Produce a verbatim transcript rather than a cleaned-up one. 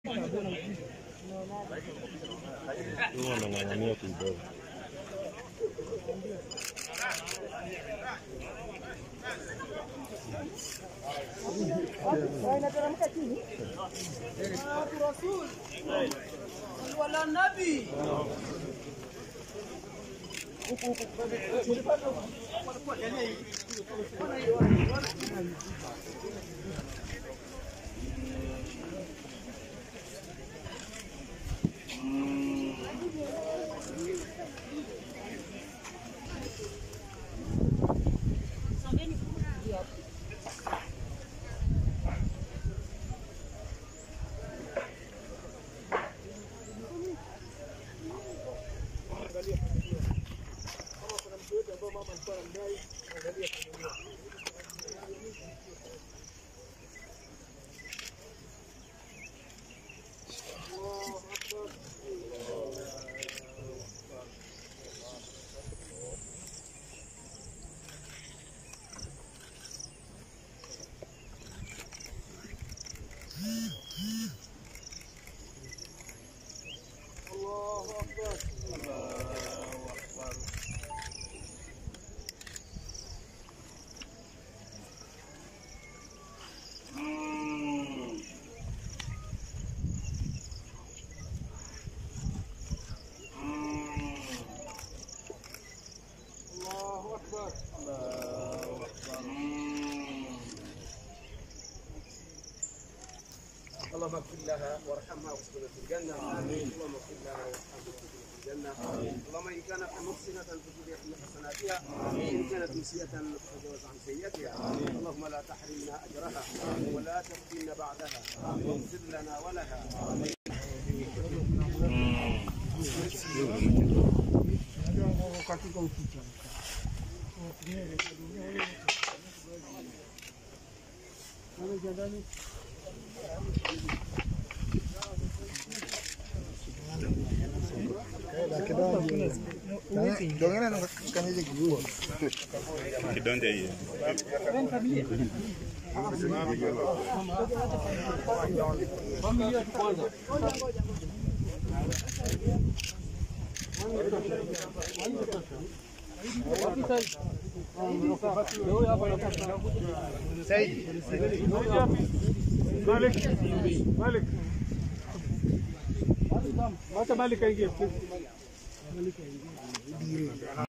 Huwa wanang'ang'ania kidogo. Inateremka chini. Rasul. Wala nabii. اللهم اغفر لها وارحمها واسكنها في الجنه. امين. اللهم اغفر لها وارحمها واسكنها في الجنه. امين. اللهم ان كانت محسنه فزد من حسناتها، وان كانت مسيئه فتجاوز عن سيئاتها. اللهم لا تحرمنا اجرها ولا تفتنا بعدها، واغفر لنا ولها. امين. Jangan nak kan aja gitu. Kidonde hiyo. Familia kwanza. Malik, Malik. Mata Malik aingie. Malik aingie.